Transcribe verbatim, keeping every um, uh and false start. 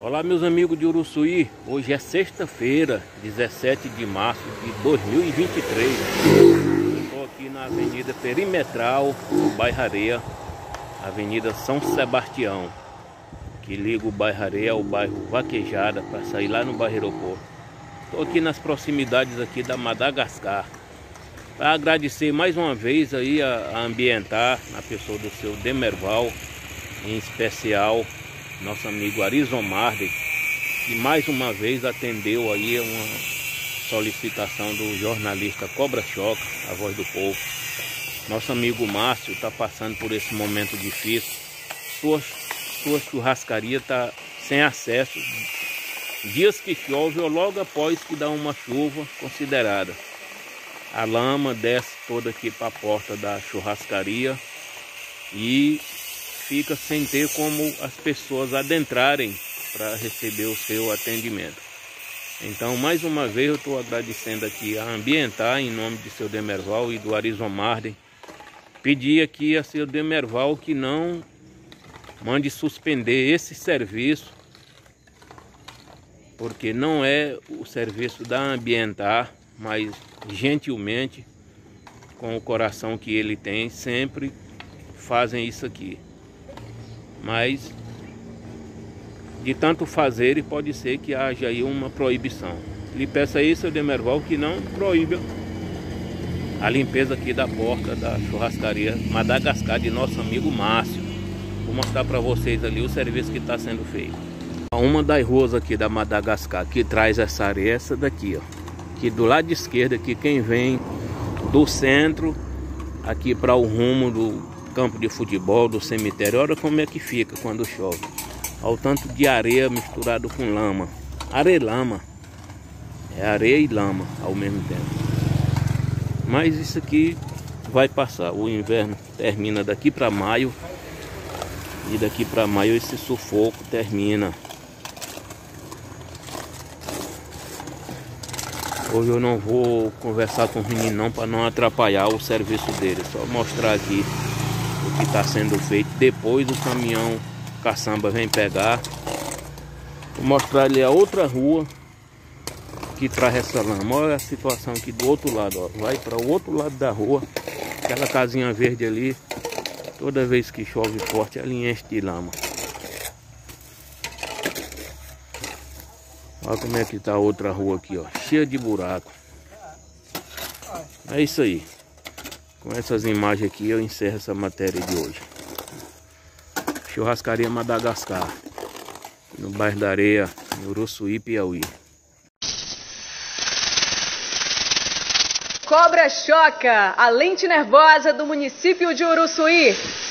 Olá, meus amigos de Uruçuí. Hoje é sexta-feira, dezessete de março de dois mil e vinte e três. Estou aqui na Avenida Perimetral, no bairro Areia, Avenida São Sebastião, que liga o bairro Areia ao bairro Vaquejada para sair lá no bairro Aeroporto. Estou aqui nas proximidades aqui da Madagascar para agradecer mais uma vez aí a, a Ambientar, na pessoa do seu Demerval, em especial nosso amigo Arison Marden, que mais uma vez atendeu aí uma solicitação do jornalista Cobra Choca, a voz do povo. Nosso amigo Márcio está passando por esse momento difícil. Sua, sua churrascaria está sem acesso. Dias que chove ou logo após que dá uma chuva considerada. A lama desce toda aqui para a porta da churrascaria e fica sem ter como as pessoas adentrarem para receber o seu atendimento. Então, mais uma vez, eu estou agradecendo aqui a Ambientar, em nome de seu Demerval e do Arison Marden. Pedir aqui a seu Demerval que não mande suspender esse serviço, porque não é o serviço da Ambientar, mas gentilmente, com o coração que ele tem, sempre fazem isso aqui. Mas de tanto fazer, pode ser que haja aí uma proibição. Lhe peço aí, seu Demerval, que não proíba a limpeza aqui da porta da churrascaria Madagascar de nosso amigo Márcio. Vou mostrar para vocês ali o serviço que está sendo feito. Uma das ruas aqui da Madagascar que traz essa areia é essa daqui, ó. Aqui do lado esquerdo, aqui quem vem do centro aqui para o rumo do campo de futebol, do cemitério, olha como é que fica quando chove. Olha o tanto de areia misturado com lama. Areia-lama. É areia e lama ao mesmo tempo. Mas isso aqui vai passar. O inverno termina daqui para maio. E daqui para maio esse sufoco termina. Hoje eu não vou conversar com o menino não, para não atrapalhar o serviço dele. Só mostrar aqui o que está sendo feito. Depois o caminhão caçamba vem pegar. Vou mostrar ali a outra rua que traz essa lama. Olha a situação aqui do outro lado, ó. Vai para o outro lado da rua. Aquela casinha verde ali, toda vez que chove forte, ela enche de lama. Olha como é que tá a outra rua aqui, ó, cheia de buraco. É isso aí. Com essas imagens aqui eu encerro essa matéria de hoje. Churrascaria Madagascar, no bairro da Areia, em Uruçuí, Piauí. Cobra Choca, a lente nervosa do município de Uruçuí.